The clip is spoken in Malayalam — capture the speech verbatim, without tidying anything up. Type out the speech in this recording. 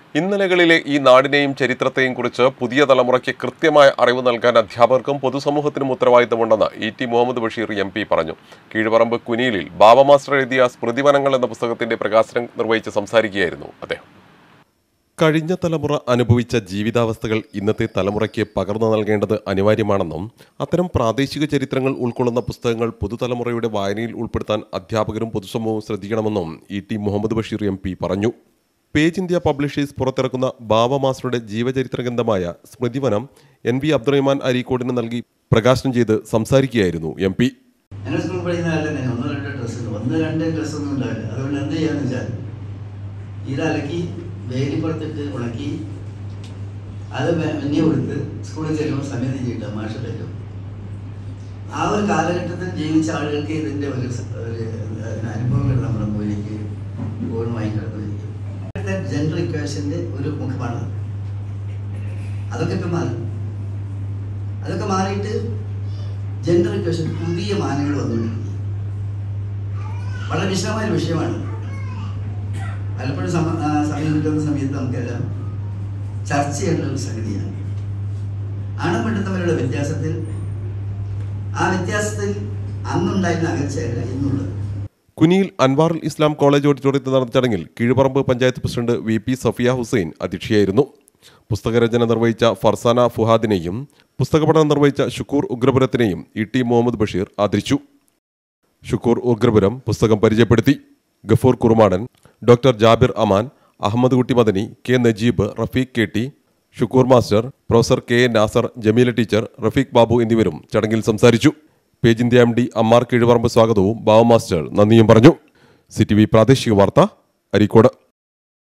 ഇന്നലകളിലെ ഈ നാടിനെയും ചരിത്രത്തെയും കുറിച്ച് പുതിയ തലമുറയ്ക്ക് കൃത്യമായ അറിവ് നൽകാൻ അധ്യാപകർക്കും പൊതുസമൂഹത്തിനും ഉത്തരവാദിത്തമുണ്ടെന്ന് E T Muhammad Basheer M P പറഞ്ഞു. കീഴുപറമ്പ് കുനിയിലിൽ ബാബ മാസ്റ്റർ എഴുതിയ സ്മൃതിവനങ്ങൾ എന്ന പുസ്തകത്തിന്റെ പ്രകാശനം നിർവഹിച്ച് സംസാരിക്കുകയായിരുന്നു അദ്ദേഹം. കഴിഞ്ഞ തലമുറ അനുഭവിച്ച ജീവിതാവസ്ഥകൾ ഇന്നത്തെ തലമുറയ്ക്ക് പകർന്നു നൽകേണ്ടത് അനിവാര്യമാണെന്നും അത്തരം പ്രാദേശിക ചരിത്രങ്ങൾ ഉൾക്കൊള്ളുന്ന പുസ്തകങ്ങൾ പുതുതലമുറയുടെ വായനയിൽ ഉൾപ്പെടുത്താൻ അധ്യാപകരും പൊതുസമൂഹവും ശ്രദ്ധിക്കണമെന്നും E T Muhammad Basheer M P പറഞ്ഞു. പേജ് ഇന്ത്യ പബ്ലിഷേഴ്സ് പുറത്തിറക്കുന്ന ബാബ മാസ്റ്ററുടെ ജീവചരിത്ര ഗ്രന്ഥമായ സ്മൃതിവനം എൻ വി അബ്ദുറഹ്മാൻ അരീക്കോടിന് നൽകി പ്രകാശനം ചെയ്ത് സംസാരിക്കുകയായിരുന്നു എം പി. വേലിപ്പുറത്തിട്ട് ഉണക്കി അത് വെണ്ണി കൊടുത്ത് സ്കൂളിൽ ചെല്ലുമ്പോൾ സമയത്ത് ചെയ്തിട്ട് മാഷ പറ്റും. ആ ഒരു കാലഘട്ടത്തിൽ ജീവിച്ച ആളുകൾക്ക് ഇതിൻ്റെ ഒരു അനുഭവങ്ങൾ നമ്മുടെ മുന്നിലേക്ക് പൂർണ്ണമായി കടന്നുവരിക്കും. ജെൻഡർ ഇക്വേഷൻ്റെ ഒരു മുഖമാണ്. അതൊക്കെ ഇപ്പം മാറി. അതൊക്കെ മാറിയിട്ട് ജെൻഡർ ഇക്വേഷൻ പുതിയ മാനങ്ങൾ വന്നുകൊണ്ടിരിക്കും. വളരെ വിശദമായ വിഷയമാണ്. പലപ്പോഴും സമ സമയം കിട്ടുന്ന സമയത്ത് നമുക്കെല്ലാം ചർച്ച ചെയ്യേണ്ട ഒരു സംഗതിയാണ്. ആണും പെണ്ണും തമ്മിലുള്ള വ്യത്യാസത്തിൽ ആ വ്യത്യാസത്തിൽ അന്നുണ്ടായിരുന്ന അകൽച്ചയല്ല ഇന്നുള്ളത്. കുനിയിൽ അൻവാറുൽ ഇസ്ലാം കോളേജ് ഓഡിറ്റോറിയത്തിൽ നടന്ന ചടങ്ങിൽ Keezhuparamba panchayat president V P Safiya Hussain അധ്യക്ഷയായിരുന്നു. പുസ്തകരചന നിർവഹിച്ച ഫർസാന ഫുഹാദിനെയും പുസ്തകപഠനം നിർവഹിച്ച ഷുക്കൂർ ഉഗ്രപുരത്തിനെയും ഇ ടി മുഹമ്മദ് ബഷീർ ആദരിച്ചു. ഷുക്കൂർ ഉഗ്രപുരം പുസ്തകം പരിചയപ്പെടുത്തി. Gafoor Kurumadan, doctor Jabir Aman, Ahammad Kutty Madani, K Najeeb, Rafeeq K T, Shukoor master, professor K A Nasar, Jameela teacher, Rafeeq Babu എന്നിവരും ചടങ്ങിൽ സംസാരിച്ചു. Page India M D Ammar Keezhuparamba സ്വാഗതവും ബാബ മാസ്റ്റർ നന്ദിയും പറഞ്ഞു. സി ടി വി പ്രാദേശിക വാർത്ത, അരീക്കോട്.